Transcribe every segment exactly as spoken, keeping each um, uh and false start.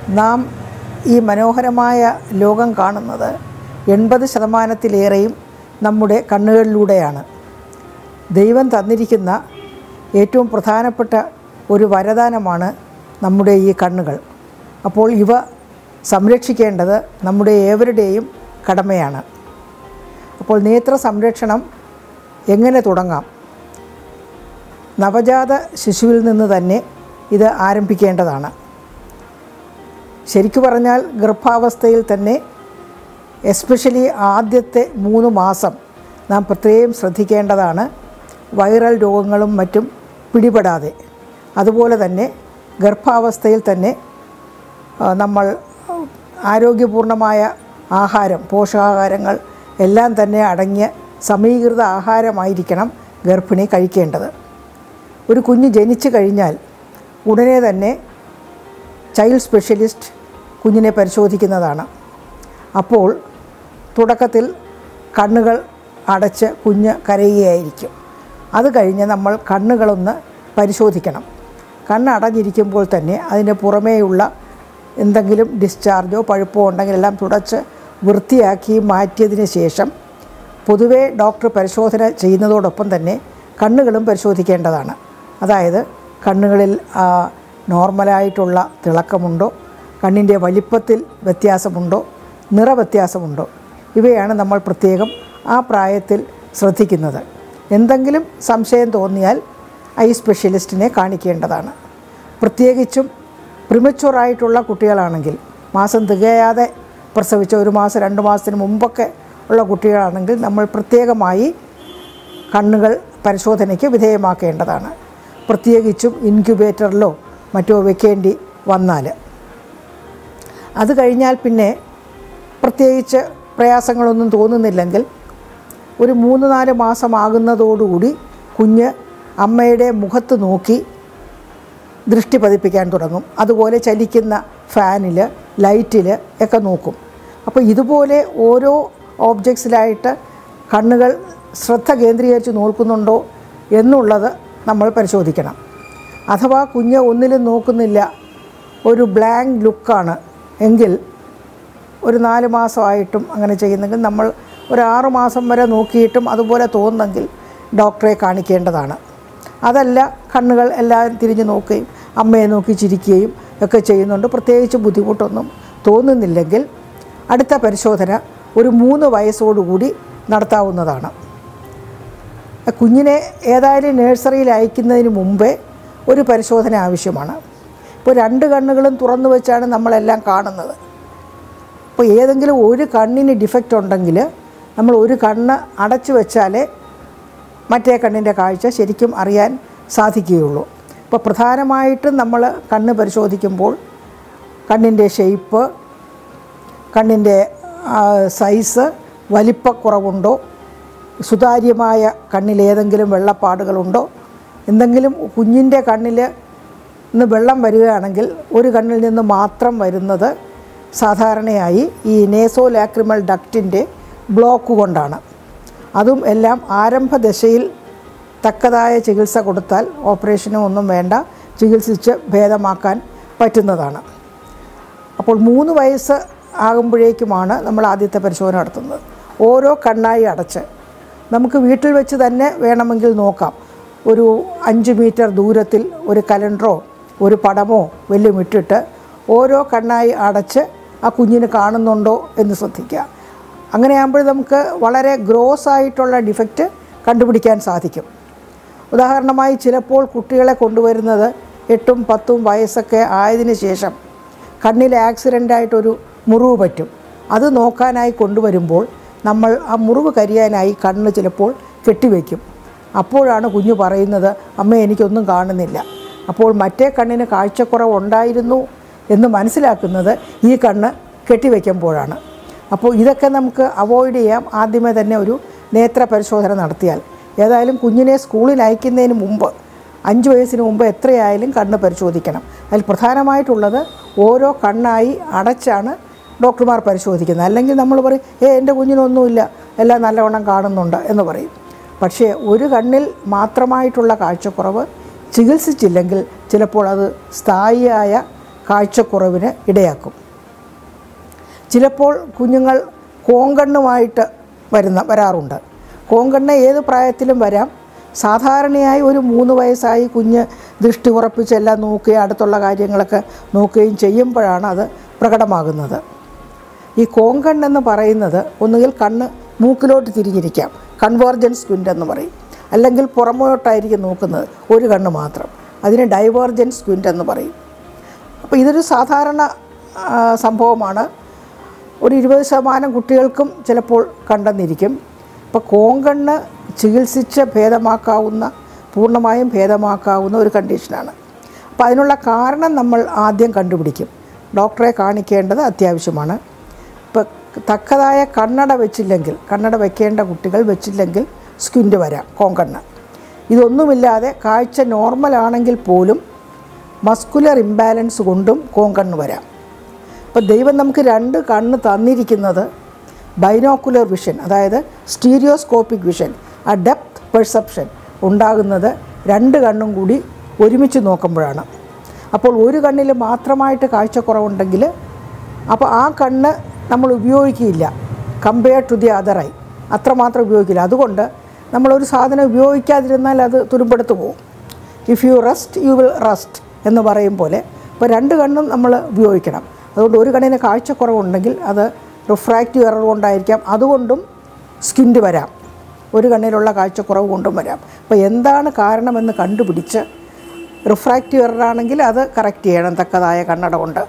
നാം ഈ മനോഹരമായ ലോകം കാണുന്നത് എൺപത് ശതമാനത്തിലേറെയും നമ്മുടെ കണ്ണുകളിലൂടെയാണ്. ദൈവം തന്നിരിക്കുന്ന ഏറ്റവും പ്രധാനപ്പെട്ട ഒരു വരദാനമാണ് നമ്മുടെ ഈ കണ്ണുകൾ. അപ്പോൾ ഇവ സംരക്ഷിക്കേണ്ടത് നമ്മുടെ ഏവരുടെയും കടമയാണ്. അപ്പോൾ നേത്ര സംരക്ഷണം എങ്ങനെ തുടങ്ങാം? നവജാത ശിശുവിൽ നിന്ന് തന്നെ ഇത് ആരംഭിക്കേണ്ടതാണ്. ശരിക്കു പറഞ്ഞാൽ ഗർഭാവസ്ഥയിൽ തന്നെ, എസ്പെഷ്യലി ആദ്യത്തെ മൂന്ന് മാസം നാം പ്രത്യേകം ശ്രദ്ധിക്കേണ്ടതാണ്, വൈറൽ രോഗങ്ങളും മറ്റും പിടിപെടാതെ. അതുപോലെ തന്നെ ഗർഭാവസ്ഥയിൽ തന്നെ നമ്മൾ ആരോഗ്യപൂർണമായ ആഹാരം, പോഷകാഹാരങ്ങൾ എല്ലാം തന്നെ അടങ്ങിയ സമീകൃത ആഹാരമായിരിക്കണം ഗർഭിണി കഴിക്കേണ്ടത്. ഒരു കുഞ്ഞ് ജനിച്ചു കഴിഞ്ഞാൽ ഉടനെ തന്നെ ചൈൽഡ് സ്പെഷ്യലിസ്റ്റ് കുഞ്ഞിനെ പരിശോധിക്കുന്നതാണ്. അപ്പോൾ തുടക്കത്തിൽ കണ്ണുകൾ അടച്ച് കുഞ്ഞ് കരയുകയായിരിക്കും. അത് കഴിഞ്ഞ് നമ്മൾ കണ്ണുകളൊന്ന് പരിശോധിക്കണം. കണ്ണടഞ്ഞിരിക്കുമ്പോൾ തന്നെ അതിന് പുറമേയുള്ള എന്തെങ്കിലും ഡിസ്ചാർജോ പഴുപ്പോ ഉണ്ടെങ്കിൽ എല്ലാം തുടച്ച് വൃത്തിയാക്കി മാറ്റിയതിന് ശേഷം പൊതുവേ ഡോക്ടർ പരിശോധന ചെയ്യുന്നതോടൊപ്പം തന്നെ കണ്ണുകളും പരിശോധിക്കേണ്ടതാണ്. അതായത് കണ്ണുകളിൽ നോർമലായിട്ടുള്ള തിളക്കമുണ്ടോ, കണ്ണിൻ്റെ വലിപ്പത്തിൽ വ്യത്യാസമുണ്ടോ, നിറവ്യത്യാസമുണ്ടോ, ഇവയാണ് നമ്മൾ പ്രത്യേകം ആ പ്രായത്തിൽ ശ്രദ്ധിക്കുന്നത്. എന്തെങ്കിലും സംശയം തോന്നിയാൽ ഐ സ്പെഷ്യലിസ്റ്റിനെ കാണിക്കേണ്ടതാണ്. പ്രത്യേകിച്ചും പ്രിമച്വറായിട്ടുള്ള കുട്ടികളാണെങ്കിൽ, മാസം തികയാതെ പ്രസവിച്ച ഒരു മാസം രണ്ട് മാസത്തിന് മുമ്പൊക്കെ ഉള്ള കുട്ടികളാണെങ്കിൽ നമ്മൾ പ്രത്യേകമായി കണ്ണുകൾ പരിശോധനയ്ക്ക് വിധേയമാക്കേണ്ടതാണ്. പ്രത്യേകിച്ചും ഇൻക്യുബേറ്ററിലോ മറ്റോ വെക്കേണ്ടി വന്നാൽ. അത് കഴിഞ്ഞാൽ പിന്നെ പ്രത്യേകിച്ച് പ്രയാസങ്ങളൊന്നും തോന്നുന്നില്ലെങ്കിൽ ഒരു മൂന്ന് നാല് മാസമാകുന്നതോടുകൂടി കുഞ്ഞ് അമ്മയുടെ മുഖത്ത് നോക്കി ദൃഷ്ടി പതിപ്പിക്കാൻ തുടങ്ങും. അതുപോലെ ചലിക്കുന്ന ഫാനിൽ, ലൈറ്റിൽ ഒക്കെ നോക്കും. അപ്പോൾ ഇതുപോലെ ഓരോ ഓബ്ജക്ട്സിലായിട്ട് കണ്ണുകൾ ശ്രദ്ധ കേന്ദ്രീകരിച്ച് നോക്കുന്നുണ്ടോ എന്നുള്ളത് നമ്മൾ പരിശോധിക്കണം. അഥവാ കുഞ്ഞ് ഒന്നിലും നോക്കുന്നില്ല, ഒരു ബ്ലാങ്ക് ലുക്കാണ് എങ്കിൽ, ഒരു നാല് മാസമായിട്ടും അങ്ങനെ ചെയ്യുന്നെങ്കിൽ നമ്മൾ ഒരു ആറ് മാസം വരെ നോക്കിയിട്ടും അതുപോലെ തോന്നുന്നെങ്കിൽ ഡോക്ടറെ കാണിക്കേണ്ടതാണ്. അതല്ല, കണ്ണുകൾ എല്ലാം തിരിഞ്ഞ് നോക്കുകയും അമ്മയെ നോക്കി ചിരിക്കുകയും ഒക്കെ ചെയ്യുന്നുണ്ട്, പ്രത്യേകിച്ച് ബുദ്ധിമുട്ടൊന്നും തോന്നുന്നില്ലെങ്കിൽ അടുത്ത പരിശോധന ഒരു മൂന്ന് വയസ്സോടുകൂടി നടത്താവുന്നതാണ്. കുഞ്ഞിനെ ഏതായാലും നഴ്സറിയിൽ അയക്കുന്നതിന് മുമ്പേ ഒരു പരിശോധന ആവശ്യമാണ്. ഇപ്പോൾ രണ്ട് കണ്ണുകളും തുറന്നു വെച്ചാണ് നമ്മളെല്ലാം കാണുന്നത്. അപ്പോൾ ഏതെങ്കിലും ഒരു കണ്ണിന് ഡിഫക്റ്റ് ഉണ്ടെങ്കിൽ നമ്മൾ ഒരു കണ്ണ് അടച്ചു വെച്ചാലേ മറ്റേ കണ്ണിൻ്റെ കാഴ്ച ശരിക്കും അറിയാൻ സാധിക്കുകയുള്ളൂ. ഇപ്പോൾ പ്രധാനമായിട്ടും നമ്മൾ കണ്ണ് പരിശോധിക്കുമ്പോൾ കണ്ണിൻ്റെ ഷേപ്പ്, കണ്ണിൻ്റെ സൈസ്, വലിപ്പക്കുറവുണ്ടോ, സുതാര്യമായ കണ്ണിലേതെങ്കിലും വെള്ളപ്പാടുകളുണ്ടോ, എന്തെങ്കിലും കുഞ്ഞിൻ്റെ കണ്ണിൽ നിന്ന് വെള്ളം വരികയാണെങ്കിൽ ഒരു കണ്ണിൽ നിന്ന് മാത്രം വരുന്നത് സാധാരണയായി ഈ നേസോ ലാക്രിമൽ ഡക്റ്റിൻ്റെ ബ്ലോക്ക് കൊണ്ടാണ്. അതും എല്ലാം ആരംഭദശയിൽ തക്കതായ ചികിത്സ കൊടുത്താൽ ഓപ്പറേഷനും ഒന്നും വേണ്ട, ചികിത്സിച്ച് ഭേദമാക്കാൻ പറ്റുന്നതാണ്. അപ്പോൾ മൂന്ന് വയസ്സ് ആകുമ്പോഴേക്കുമാണ് നമ്മൾ ആദ്യത്തെ പരിശോധന നടത്തുന്നത്. ഓരോ കണ്ണായി അടച്ച് നമുക്ക് വീട്ടിൽ വെച്ച് തന്നെ വേണമെങ്കിൽ നോക്കാം. ഒരു അഞ്ച് മീറ്റർ ദൂരത്തിൽ ഒരു കലണ്ടറോ ഒരു പടമോ വല്ലതും ഇട്ടിട്ട് ഓരോ കണ്ണായി അടച്ച് ആ കുഞ്ഞിന് കാണുന്നുണ്ടോ എന്ന് ശ്രദ്ധിക്കുക. അങ്ങനെയാകുമ്പോൾ നമുക്ക് വളരെ ഗ്രോസ് ആയിട്ടുള്ള ഡിഫക്റ്റ് കണ്ടുപിടിക്കാൻ സാധിക്കും. ഉദാഹരണമായി ചിലപ്പോൾ കുട്ടികളെ കൊണ്ടുവരുന്നത് എട്ടും പത്തും വയസ്സൊക്കെ ആയതിനു ശേഷം കണ്ണിൽ ആക്സിഡൻ്റായിട്ടൊരു മുറിവ് പറ്റും. അത് നോക്കാനായി കൊണ്ടുവരുമ്പോൾ നമ്മൾ ആ മുറിവ് കരിയാനായി കണ്ണ് ചിലപ്പോൾ കെട്ടിവെക്കും. അപ്പോഴാണ് കുഞ്ഞ് പറയുന്നത്, അമ്മ എനിക്കൊന്നും കാണുന്നില്ല. അപ്പോൾ മറ്റേ കണ്ണിന് കാഴ്ചക്കുറവുണ്ടായിരുന്നു എന്ന് മനസ്സിലാക്കുന്നത് ഈ കണ്ണ് കെട്ടിവെക്കുമ്പോഴാണ്. അപ്പോൾ ഇതൊക്കെ നമുക്ക് അവോയ്ഡ് ചെയ്യാം ആദ്യമേ തന്നെ ഒരു നേത്ര പരിശോധന നടത്തിയാൽ. ഏതായാലും കുഞ്ഞിനെ സ്കൂളിൽ അയക്കുന്നതിന് മുമ്പ്, അഞ്ച് വയസ്സിന് മുമ്പ് എത്രയായാലും കണ്ണ് പരിശോധിക്കണം. അതിൽ പ്രധാനമായിട്ടുള്ളത് ഓരോ കണ്ണായി അടച്ചാണ് ഡോക്ടർമാർ പരിശോധിക്കുന്നത്. അല്ലെങ്കിൽ നമ്മൾ പറയും, ഏ എൻ്റെ കുഞ്ഞിനൊന്നുമില്ല, എല്ലാം നല്ലവണ്ണം കാണുന്നുണ്ട് എന്ന് പറയും. പക്ഷേ ഒരു കണ്ണിൽ മാത്രമായിട്ടുള്ള കാഴ്ചക്കുറവ് ചികിത്സിച്ചില്ലെങ്കിൽ ചിലപ്പോൾ അത് സ്ഥായിയായ കാഴ്ചക്കുറവിന് ഇടയാക്കും. ചിലപ്പോൾ കുഞ്ഞുങ്ങൾ കോങ്കണ്ണുമായിട്ട് വരുന്ന വരാറുണ്ട്. കോങ്കണ്ണ് ഏത് പ്രായത്തിലും വരാം. സാധാരണയായി ഒരു മൂന്ന് വയസ്സായി കുഞ്ഞ് ദൃഷ്ടി ഉറപ്പിച്ച് എല്ലാം നോക്കുകയും അടുത്തുള്ള കാര്യങ്ങളൊക്കെ നോക്കുകയും ചെയ്യുമ്പോഴാണ് അത് പ്രകടമാകുന്നത്. ഈ കോങ്കണ്ണെന്ന് പറയുന്നത് ഒന്നുകിൽ കണ്ണ് മൂക്കിലോട്ട് തിരിഞ്ഞിരിക്കാം, കൺവേർജൻസ് സ്ക്വിൻ്റ് എന്ന് പറയും. അല്ലെങ്കിൽ പുറമോട്ടായിരിക്കും നോക്കുന്നത്, ഒരു കണ്ണ് മാത്രം, അതിന് ഡൈവേർജൻസ് സ്ക്വിൻ്റ് എന്ന് പറയും. അപ്പോൾ ഇതൊരു സാധാരണ സംഭവമാണ്. ഒരു ഇരുപത് ശതമാനം കുട്ടികൾക്കും ചിലപ്പോൾ കണ്ടെന്നിരിക്കും. അപ്പോൾ കോങ്കണ്ണ് ചികിത്സിച്ച് ഭേദമാക്കാവുന്ന, പൂർണ്ണമായും ഭേദമാക്കാവുന്ന ഒരു കണ്ടീഷനാണ്. അപ്പോൾ അതിനുള്ള കാരണം നമ്മൾ ആദ്യം കണ്ടുപിടിക്കും. ഡോക്ടറെ കാണിക്കേണ്ടത് അത്യാവശ്യമാണ്. ഇപ്പോൾ തക്കതായ കണ്ണട വെച്ചില്ലെങ്കിൽ, കണ്ണട വെക്കേണ്ട കുട്ടികൾ വെച്ചില്ലെങ്കിൽ സ്ക്വിൻ്റ് വരാം, കോങ്കണ്ണ്. ഇതൊന്നുമില്ലാതെ കാഴ്ച നോർമലാണെങ്കിൽ പോലും മസ്കുലർ ഇംബാലൻസ് കൊണ്ടും കോങ്കണ്ണ് വരാം. അപ്പോൾ ദൈവം നമുക്ക് രണ്ട് കണ്ണ് തന്നിരിക്കുന്നത് ബൈനോക്കുലർ വിഷൻ, അതായത് സ്റ്റീരിയോസ്കോപ്പിക് വിഷൻ, ആ ഡെപ്ത് പെർസെപ്ഷൻ ഉണ്ടാകുന്നത് രണ്ട് കണ്ണും കൂടി ഒരുമിച്ച് നോക്കുമ്പോഴാണ്. അപ്പോൾ ഒരു കണ്ണിൽ മാത്രമായിട്ട് കാഴ്ചക്കുറവുണ്ടെങ്കിൽ അപ്പോൾ ആ കണ്ണ് നമ്മൾ ഉപയോഗിക്കില്ല, compare to the other eye, അത്രമാത്രം ഉപയോഗിക്കില്ല. അതുകൊണ്ട് നമ്മളൊരു സാധനം ഉപയോഗിക്കാതിരുന്നാൽ അത് തുരുമ്പെടുത്ത് പോകും. If you rest you will rest എന്ന് പറയും പോലെ ഇപ്പോൾ രണ്ട് കണ്ണും നമ്മൾ ഉപയോഗിക്കണം. അതുകൊണ്ട് ഒരു കണ്ണിന് കാഴ്ചക്കുറവുണ്ടെങ്കിൽ അത് റിഫ്രാക്റ്റീവ് എറർ കൊണ്ടായിരിക്കാം, അതുകൊണ്ടും സ്ക്വിൻ്റ് വരാം, ഒരു കണ്ണിലുള്ള കാഴ്ചക്കുറവ് കൊണ്ടും വരാം. അപ്പോൾ എന്താണ് കാരണമെന്ന് കണ്ടുപിടിച്ച് റിഫ്രാക്റ്റീവ് എറർ ആണെങ്കിൽ അത് കറക്റ്റ് ചെയ്യണം തക്കതായ കണ്ണട കൊണ്ട്.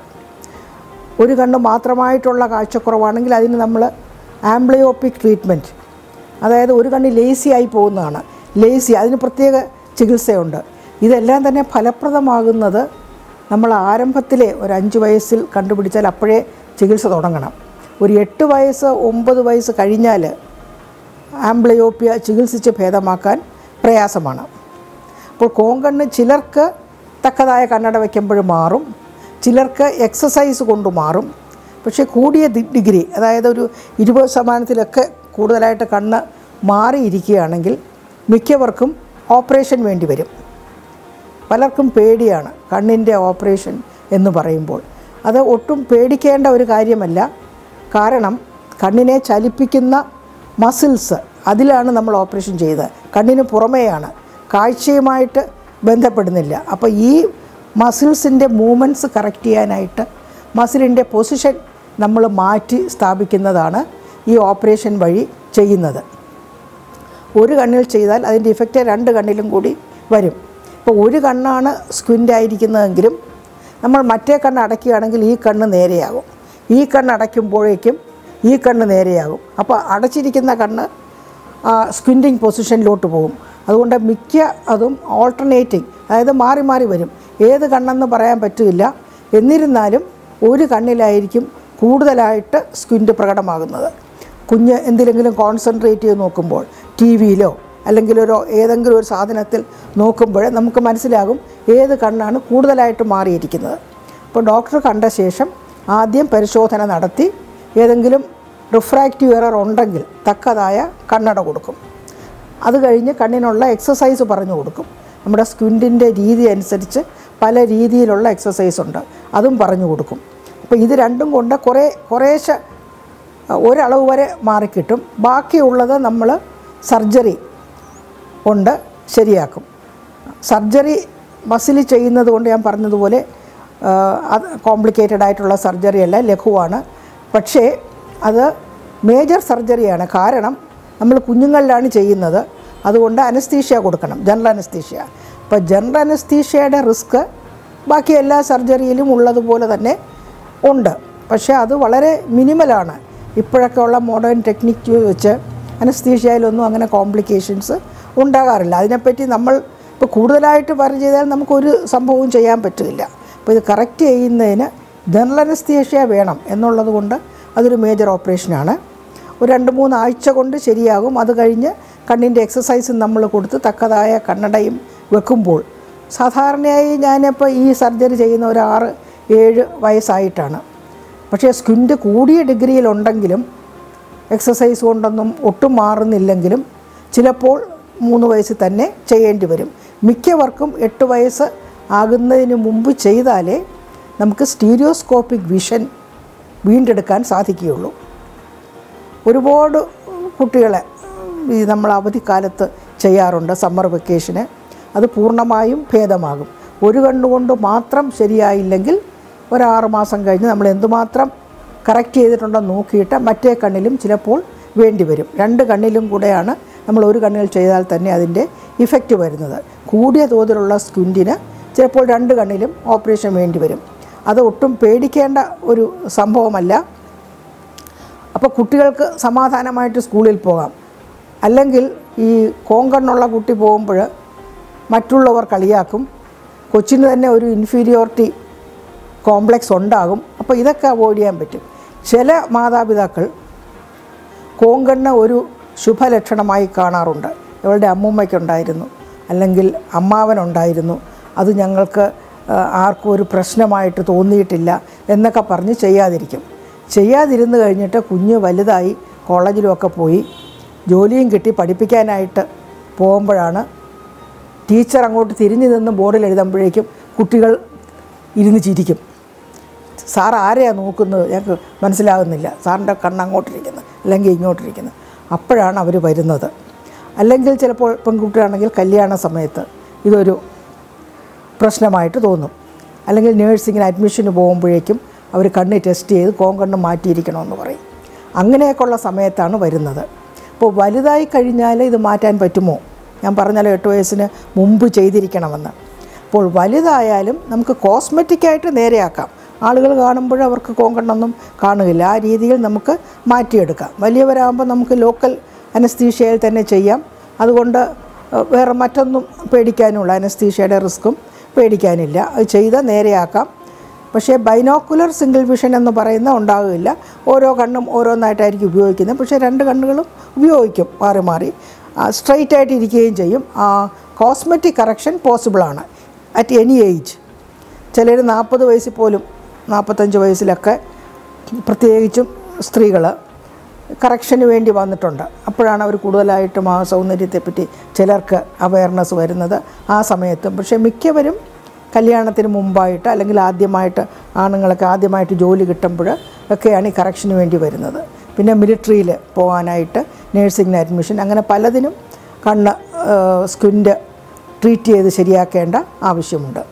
ഒരു കണ്ണ് മാത്രമായിട്ടുള്ള കാഴ്ചക്കുറവാണെങ്കിൽ അതിന് നമ്മൾ ആംബ്ലിയോപ്പിക് ട്രീറ്റ്മെൻറ്റ്, അതായത് ഒരു കണ്ണ് ലേസി ആയി പോകുന്നതാണ്. ലേസി അതിന് പ്രത്യേക ചികിത്സയുണ്ട്. ഇതെല്ലാം തന്നെ ഫലപ്രദമാകുന്നത് നമ്മൾ ആരംഭത്തിലെ ഒരു അഞ്ച് വയസ്സിൽ കണ്ടുപിടിച്ചാൽ അപ്പോഴേ ചികിത്സ തുടങ്ങണം. ഒരു എട്ട് വയസ്സ് ഒമ്പത് വയസ്സ് കഴിഞ്ഞാൽ ആംബ്ലിയോപ്പിയ ചികിത്സിച്ച് ഭേദമാക്കാൻ പ്രയാസമാണ്. അപ്പോൾ കോങ്കണ്ണ് ചിലർക്ക് തക്കതായ കണ്ണട വയ്ക്കുമ്പോൾ മാറും, ചിലർക്ക് എക്സസൈസ് കൊണ്ട് മാറും. പക്ഷേ കൂടിയ ഡിഗ്രി, അതായത് ഒരു ഇരുപത് ശതമാനത്തിലൊക്കെ കൂടുതലായിട്ട് കണ്ണ് മാറിയിരിക്കുകയാണെങ്കിൽ മിക്കവർക്കും ഓപ്പറേഷൻ വേണ്ടി വരും. പലർക്കും പേടിയാണ് കണ്ണിൻ്റെ ഓപ്പറേഷൻ എന്ന് പറയുമ്പോൾ. അത് ഒട്ടും പേടിക്കേണ്ട ഒരു കാര്യമല്ല. കാരണം കണ്ണിനെ ചലിപ്പിക്കുന്ന മസിൽസ്, അതിലാണ് നമ്മൾ ഓപ്പറേഷൻ ചെയ്തത്. കണ്ണിന് പുറമേയാണ്, കാഴ്ചയുമായിട്ട് ബന്ധപ്പെടുന്നില്ല. അപ്പോൾ ഈ മസിൽസിൻ്റെ മൂവ്മെൻറ്റ്സ് കറക്റ്റ് ചെയ്യാനായിട്ട് മസിലിൻ്റെ പൊസിഷൻ നമ്മൾ മാറ്റി സ്ഥാപിക്കുന്നതാണ് ഈ ഓപ്പറേഷൻ വഴി ചെയ്യുന്നത്. ഒരു കണ്ണിൽ ചെയ്താൽ അതിൻ്റെ ഇഫക്റ്റ് രണ്ട് കണ്ണിലും കൂടി വരും. ഇപ്പോൾ ഒരു കണ്ണാണ് സ്ക്വിൻ്റ് ആയിരിക്കുന്നതെങ്കിലും നമ്മൾ മറ്റേ കണ്ണ് അടയ്ക്കുകയാണെങ്കിൽ ഈ കണ്ണ് നേരെയാകും, ഈ കണ്ണ് അടയ്ക്കുമ്പോഴേക്കും ഈ കണ്ണ് നേരെയാകും. അപ്പോൾ അടച്ചിരിക്കുന്ന കണ്ണ് സ്ക്വിൻറ്റിങ് പൊസിഷനിലോട്ട് പോകും. അതുകൊണ്ട് മിക്ക അതും ഓൾട്ടർനേറ്റിംഗ്, അതായത് മാറി മാറി വരും. ഏത് കണ്ണെന്ന് പറയാൻ പറ്റില്ല. എന്നിരുന്നാലും ഒരു കണ്ണിലായിരിക്കും കൂടുതലായിട്ട് സ്ക്വിൻ്റ് പ്രകടമാകുന്നത്. കുഞ്ഞ് എന്തിലെങ്കിലും കോൺസെൻട്രേറ്റ് ചെയ്ത് നോക്കുമ്പോൾ, ടി വിയിലോ അല്ലെങ്കിൽ ഒരു ഏതെങ്കിലും ഒരു സാധനത്തിൽ നോക്കുമ്പോൾ നമുക്ക് മനസ്സിലാകും ഏത് കണ്ണാണ് കൂടുതലായിട്ട് മാറിയിരിക്കുന്നത്. അപ്പോൾ ഡോക്ടർ കണ്ട ശേഷം ആദ്യം പരിശോധന നടത്തി ഏതെങ്കിലും റിഫ്രാക്റ്റീവ് എറർ ഉണ്ടെങ്കിൽ തക്കതായ കണ്ണട കൊടുക്കും. അത് കഴിഞ്ഞ് കണ്ണിനുള്ള എക്സസൈസ് പറഞ്ഞു കൊടുക്കും. നമ്മുടെ സ്ക്വിൻറ്റിൻ്റെ രീതി അനുസരിച്ച് പല രീതിയിലുള്ള എക്സസൈസ് ഉണ്ട്, അതും പറഞ്ഞു കൊടുക്കും. അപ്പോൾ ഇത് രണ്ടും കൊണ്ട് കുറേ കുറേശ്ശെ ഒരളവ് വരെ മാറിക്കിട്ടും. ബാക്കിയുള്ളത് നമ്മൾ സർജറി കൊണ്ട് ശരിയാക്കും. സർജറി മസിൽ ചെയ്യുന്നത് കൊണ്ട് ഞാൻ പറഞ്ഞതുപോലെ അത് കോംപ്ലിക്കേറ്റഡ് ആയിട്ടുള്ള സർജറി അല്ല, ലഘുവാണ്. പക്ഷേ അത് മേജർ സർജറിയാണ്. കാരണം നമ്മൾ കുഞ്ഞുങ്ങളിലാണ് ചെയ്യുന്നത്, അതുകൊണ്ട് അനസ്തീഷ്യ കൊടുക്കണം, ജനറൽ അനസ്തീഷ്യ. അപ്പോൾ ജനറൽ അനസ്തീഷ്യയുടെ റിസ്ക് ബാക്കി എല്ലാ സർജറിയിലും ഉള്ളതുപോലെ തന്നെ ഉണ്ട്. പക്ഷേ അത് വളരെ മിനിമലാണ്. ഇപ്പോഴൊക്കെ ഉള്ള മോഡേൺ ടെക്നിക്ക് വെച്ച് അനസ്തീഷ്യയിലൊന്നും അങ്ങനെ കോംപ്ലിക്കേഷൻസ് ഉണ്ടാകാറില്ല. അതിനെപ്പറ്റി നമ്മൾ ഇപ്പോൾ കൂടുതലായിട്ട് പറഞ്ഞു ചെയ്താൽ നമുക്കൊരു സംഭവവും ചെയ്യാൻ പറ്റില്ല. അപ്പോൾ ഇത് കറക്റ്റ് ചെയ്യുന്നതിന് ജനറൽ അനസ്തീഷ്യ വേണം എന്നുള്ളത് കൊണ്ട് അതൊരു മേജർ ഓപ്പറേഷനാണ്. ഒരു രണ്ട് മൂന്ന് ആഴ്ച കൊണ്ട് ശരിയാകും. അത് കഴിഞ്ഞ് കണ്ണിൻ്റെ എക്സസൈസും നമ്മൾ കൊടുത്ത് തക്കതായ കണ്ണടയും വെക്കുമ്പോൾ, സാധാരണയായി ഞാനിപ്പോൾ ഈ സർജറി ചെയ്യുന്ന ഒരു ആറ് ഏഴ് വയസ്സായിട്ടാണ്. പക്ഷേ സ്ക്വിൻറ്റ് കൂടിയ ഡിഗ്രിയിലുണ്ടെങ്കിലും എക്സസൈസ് കൊണ്ടൊന്നും ഒട്ടും മാറുന്നില്ലെങ്കിലും ചിലപ്പോൾ മൂന്ന് വയസ്സിൽ തന്നെ ചെയ്യേണ്ടി വരും. മിക്കവർക്കും എട്ട് വയസ്സ് ആകുന്നതിന് മുമ്പ് ചെയ്താലേ നമുക്ക് സ്റ്റീരിയോസ്കോപ്പിക് വിഷൻ വീണ്ടെടുക്കാൻ സാധിക്കുകയുള്ളൂ. ഒരുപാട് കുട്ടികളെ ഈ നമ്മൾ അവധിക്കാലത്ത് ചെയ്യാറുണ്ട് സമ്മർ വെക്കേഷന്. അത് പൂർണ്ണമായും ഭേദമാകും. ഒരു കണ്ണുകൊണ്ട് മാത്രം ശരിയായില്ലെങ്കിൽ ഒരാറ് മാസം കഴിഞ്ഞ് നമ്മൾ എന്തുമാത്രം കറക്റ്റ് ചെയ്തിട്ടുണ്ടെന്ന് നോക്കിയിട്ട് മറ്റേ കണ്ണിലും ചിലപ്പോൾ വേണ്ടി വരും. രണ്ട് കണ്ണിലും കൂടെയാണ് നമ്മൾ ഒരു കണ്ണിൽ ചെയ്താൽ തന്നെ അതിൻ്റെ ഇഫക്റ്റ് വരുന്നത്. കൂടിയ തോതിലുള്ള സ്ക്വിൻറ്റിന് ചിലപ്പോൾ രണ്ട് കണ്ണിലും ഓപ്പറേഷൻ വേണ്ടി വരും. അത് ഒട്ടും പേടിക്കേണ്ട ഒരു സംഭവമല്ല. അപ്പോൾ കുട്ടികൾക്ക് സമാധാനമായിട്ട് സ്കൂളിൽ പോകാം. അല്ലെങ്കിൽ ഈ കോങ്കണ്ണുള്ള കുട്ടി പോകുമ്പോൾ മറ്റുള്ളവർ കളിയാക്കും, കൊച്ചിന് തന്നെ ഒരു ഇൻഫീരിയോറിറ്റി കോംപ്ലക്സ് ഉണ്ടാകും. അപ്പോൾ ഇതൊക്കെ അവോയ്ഡ് ചെയ്യാൻ പറ്റും. ചില മാതാപിതാക്കൾ കോങ്കണ്ണ് ഒരു ശുഭലക്ഷണമായി കാണാറുണ്ട്. ഇവളുടെ അമ്മൂമ്മയ്ക്കുണ്ടായിരുന്നു, അല്ലെങ്കിൽ അമ്മാവനുണ്ടായിരുന്നു, അത് ഞങ്ങൾക്ക് ആർക്കും ഒരു പ്രശ്നമായിട്ട് തോന്നിയിട്ടില്ല എന്നൊക്കെ പറഞ്ഞ് ചെയ്യാതിരിക്കും. ചെയ്യാതിരുന്ന് കഴിഞ്ഞിട്ട് കുഞ്ഞ് വലുതായി കോളേജിലുമൊക്കെ പോയി ജോലിയും കിട്ടി പഠിപ്പിക്കാനായിട്ട് പോകുമ്പോഴാണ് ടീച്ചർ അങ്ങോട്ട് തിരിഞ്ഞു നിന്ന് ബോർഡിൽ എഴുതുമ്പോഴേക്കും കുട്ടികൾ ഇരുന്ന് ചിരിക്കും. സാർ ആരെയാണ് നോക്കുന്നത്, ഞങ്ങൾക്ക് മനസ്സിലാകുന്നില്ല, സാറിൻ്റെ കണ്ണ് അങ്ങോട്ടിരിക്കുന്നത് അല്ലെങ്കിൽ ഇങ്ങോട്ടിരിക്കുന്നത്. അപ്പോഴാണ് അവർ വരുന്നത്. അല്ലെങ്കിൽ ചിലപ്പോൾ പെൺകുട്ടിയാണെങ്കിൽ കല്യാണ സമയത്ത് ഇതൊരു പ്രശ്നമായിട്ട് തോന്നും. അല്ലെങ്കിൽ നേഴ്സിങ്ങിന് അഡ്മിഷന് പോകുമ്പോഴേക്കും അവർ കണ്ണ് ടെസ്റ്റ് ചെയ്ത് കോങ്കണ്ണ് മാറ്റിയിരിക്കണമെന്ന് പറയും. അങ്ങനെയൊക്കെയുള്ള സമയത്താണ് വരുന്നത്. അപ്പോൾ വലുതായി കഴിഞ്ഞാൽ ഇത് മാറ്റാൻ പറ്റുമോ? ഞാൻ പറഞ്ഞാലോ എട്ട് വയസ്സിന് മുമ്പ് ചെയ്തിരിക്കണമെന്ന്. അപ്പോൾ വലുതായാലും നമുക്ക് കോസ്മെറ്റിക്കായിട്ട് നേരെയാക്കാം. ആളുകൾ കാണുമ്പോൾ അവർക്ക് കോങ്കണ്ണൊന്നും കാണുകയില്ല. ആ രീതിയിൽ നമുക്ക് മാറ്റിയെടുക്കാം. വലിയവരാകുമ്പോൾ നമുക്ക് ലോക്കൽ അനസ്തീഷ്യയിൽ തന്നെ ചെയ്യാം. അതുകൊണ്ട് വേറെ മറ്റൊന്നും പേടിക്കാനുള്ള അനസ്തീഷ്യയുടെ റിസ്ക്കും പേടിക്കാനില്ല. അത് ചെയ്ത് നേരെയാക്കാം. പക്ഷേ ബൈനോക്കുലർ സിംഗിൾ വിഷൻ എന്ന് പറയുന്ന ഉണ്ടാകില്ല. ഓരോ കണ്ണും ഓരോന്നായിട്ടായിരിക്കും ഉപയോഗിക്കുന്നത്. പക്ഷേ രണ്ട് കണ്ണുകളും ഉപയോഗിക്കും മാറി മാറി. സ്ട്രെയിറ്റ് ആയിട്ട് ഇരിക്കുകയും ചെയ്യും. കോസ്മെറ്റിക് കറക്ഷൻ പോസിബിളാണ് അറ്റ് എനി ഏജ്. ചിലർ നാൽപ്പത് വയസ്സിൽ പോലും നാൽപ്പത്തഞ്ച് വയസ്സിലൊക്കെ പ്രത്യേകിച്ചും സ്ത്രീകൾ കറക്ഷന് വേണ്ടി വന്നിട്ടുണ്ട്. അപ്പോഴാണ് അവർ കൂടുതലായിട്ടും ആ സൗന്ദര്യത്തെപ്പറ്റി ചിലർക്ക് അവയർനെസ് വരുന്നത് ആ സമയത്തും. പക്ഷേ മിക്കവരും കല്യാണത്തിന് മുമ്പായിട്ട് അല്ലെങ്കിൽ ആദ്യമായിട്ട് ആണുങ്ങളൊക്കെ ആദ്യമായിട്ട് ജോലി കിട്ടുമ്പോൾ ഒക്കെയാണ് ഈ കറക്ഷന് വേണ്ടി വരുന്നത്. പിന്നെ മിലിറ്ററിയിൽ പോകാനായിട്ട് നേഴ്സിങ്ങിന് അഡ്മിഷൻ, അങ്ങനെ പലതിനും കണ്ണ് സ്ക്വിൻറ്റ് ട്രീറ്റ് ചെയ്ത് ശരിയാക്കേണ്ട ആവശ്യമുണ്ട്.